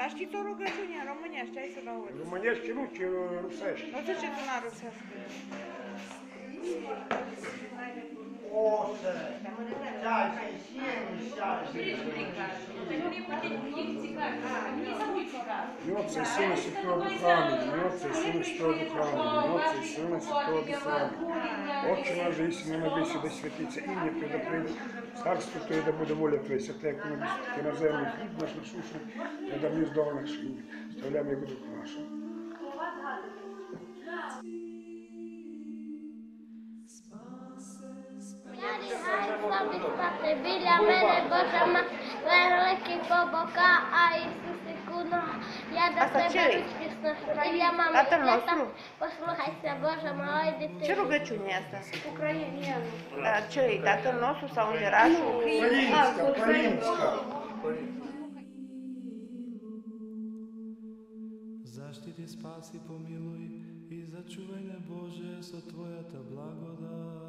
А știi o rugăciune în românește, hai să vă aud. Românești nu, ci rusești. Nu ziceți una rusească. O să дальше семьдесят. И Отца, и Сына, и Святого Духа, Аминь. И Отца, и Сына, и Святого Духа, Аминь. И Отца, и Сына, и Святого Духа, Аминь. Отче наш, же есть на небесе, да святится имя Твое, да придет царство Твое, да буде воля Твоя, святая, как на небесе, так и на земле. Хлеб наш насущный, да дай мне здорово наши. Вставляем его дух нашим. Біля мене Божа великий по бока, а Ісусику нога. Я до тебе успішно біля мами. Tatăl nostru. Послухайся, Боже, малої Ce дитини. rugăciune e asta? Українська. Ce e Tatăl nostru sau Îngerașul? Украинска. Zaštiti, spasi, pomiluj i začuvaj ne Bože sa Tvojata blagodat.